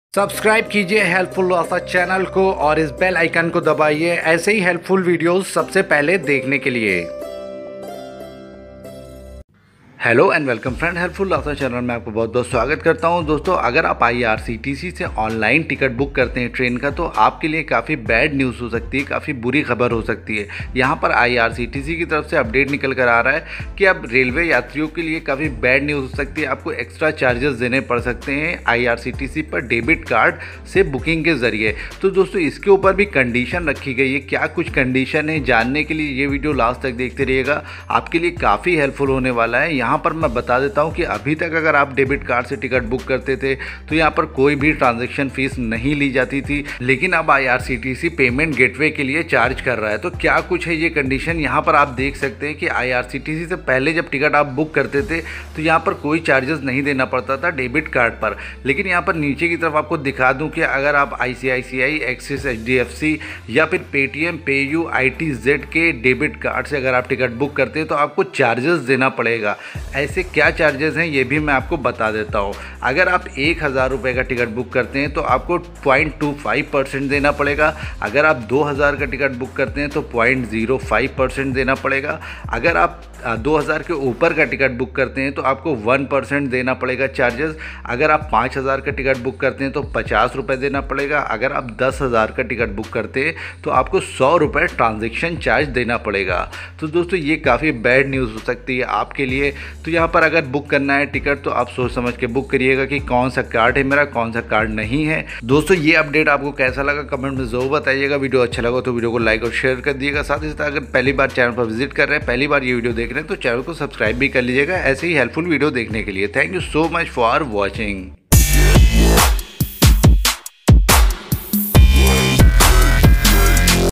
Subscribe कीजिए helpful लोसा channel को और इस बेल आइकन को दबाइए ऐसे ही हेल्पफुल वीडियोस सबसे पहले देखने के लिए। Hello and welcome friend, helpful लोसा चैनल में आपको बहुत बहुत स्वागत करता हूं। दोस्तों, अगर आप IRCTC से ऑनलाइन टिकट बुक करते हैं ट्रेन का, तो आपके लिए काफ़ी बैड न्यूज़ हो सकती है, काफ़ी बुरी खबर हो सकती है। यहां पर IRCTC की तरफ से अपडेट निकल कर आ रहा है कि अब रेलवे यात्रियों के लिए काफ़ी बैड न्यूज़ हो सकती है। आपको एक्स्ट्रा चार्जेस देने पड़ सकते हैं IRCTC पर डेबिट कार्ड से बुकिंग के ज़रिए। तो दोस्तों, इसके ऊपर भी कंडीशन रखी गई है। क्या कुछ कंडीशन है, जानने के लिए ये वीडियो लास्ट तक देखते रहिएगा, आपके लिए काफ़ी हेल्पफुल होने वाला है। यहाँ पर मैं बता देता हूँ कि अभी तक अगर आप डेबिट कार्ड से टिकट बुक करते थे तो यहाँ पर कोई भी ट्रांजैक्शन फीस नहीं ली जाती थी, लेकिन अब IRCTC पेमेंट गेटवे के लिए चार्ज कर रहा है। तो क्या कुछ है ये कंडीशन, यहाँ पर आप देख सकते हैं कि IRCTC से पहले जब टिकट आप बुक करते थे तो यहाँ पर कोई चार्जेस नहीं देना पड़ता था डेबिट कार्ड पर। लेकिन यहाँ पर नीचे की तरफ आपको दिखा दूँ कि अगर आप ICICI, एक्सिस, HDFC या फिर पेटीएम, पेयू, ITZ के डेबिट कार्ड से अगर आप टिकट बुक करते हैं तो आपको चार्जेस देना पड़ेगा। ऐसे क्या चार्जेस हैं ये भी मैं आपको बता देता हूँ। अगर आप 1000 रुपये का टिकट बुक करते हैं तो आपको 0.25% देना पड़ेगा। अगर आप 2000 का टिकट बुक करते हैं तो 0.05% देना पड़ेगा। अगर आप 2000 के ऊपर का टिकट बुक करते हैं तो आपको 1% देना पड़ेगा चार्जेस। अगर आप 5000 का टिकट बुक करते हैं तो 50 रुपये देना पड़ेगा। अगर आप 10,000 का टिकट बुक करते हैं तो आपको 100 रुपये ट्रांजैक्शन चार्ज देना पड़ेगा। तो दोस्तों, ये काफ़ी बैड न्यूज़ हो सकती है आपके लिए। तो यहाँ पर अगर बुक करना है टिकट तो आप सोच समझ के बुक करिएगा कि कौन सा कार्ड है मेरा, कौन सा कार्ड नहीं है। दोस्तों, ये अपडेट आपको कैसा लगा कमेंट में ज़रूर बताइएगा। वीडियो अच्छा लगा तो वीडियो को लाइक और शेयर कर दिएगा। साथ ही साथ अगर पहली बार चैनल पर विजिट कर रहे हैं, पहली बार ये वीडियो देख रहे हैं तो चैनल को सब्सक्राइब भी कर लीजिएगा ऐसे ही हेल्पफुल वीडियो देखने के लिए। Thank you so much for watching.